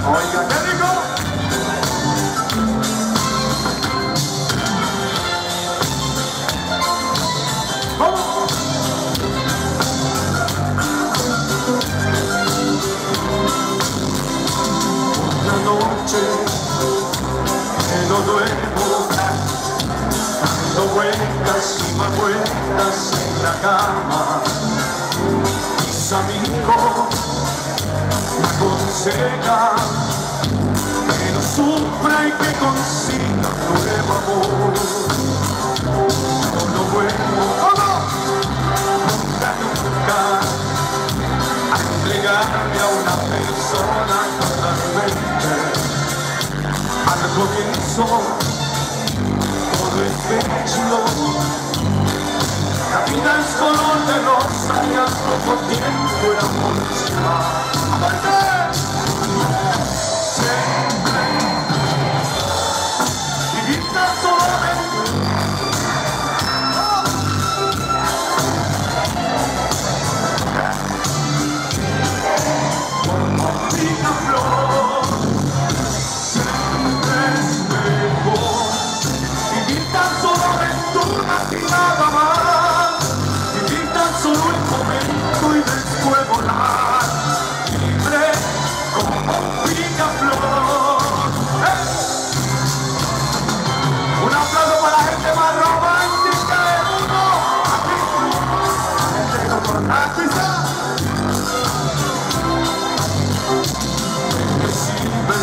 Oiga, ¿qué digo? ¿Cómo? Una noche que no duermo, dando vueltas y más vueltas en la cama. Mis amigos me aconsejan que no sufra y que consiga nuevo amor. Yo no vuelvo nunca a entregarme a una persona totalmente. Al comienzo todo es bello, la vida es color de rosa y al poco tiempo el amor se va. ¡Aparte! Siempre vivir tan solamente. Una flor siempre es mejor. Vivir tan solo aventuras y nada más. Vivir tan solo el momento y después volar libre como picaflor. Un aplauso para la gente más romántica del mundo. Aquí está. ¿Qué sirve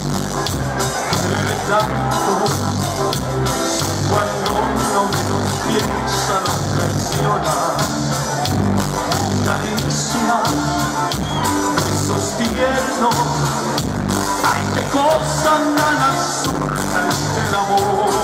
de tanto cuando uno menos piensa no traiciona? Caricia, besos tiernos, ay, qué cosa tan absurda es el amor.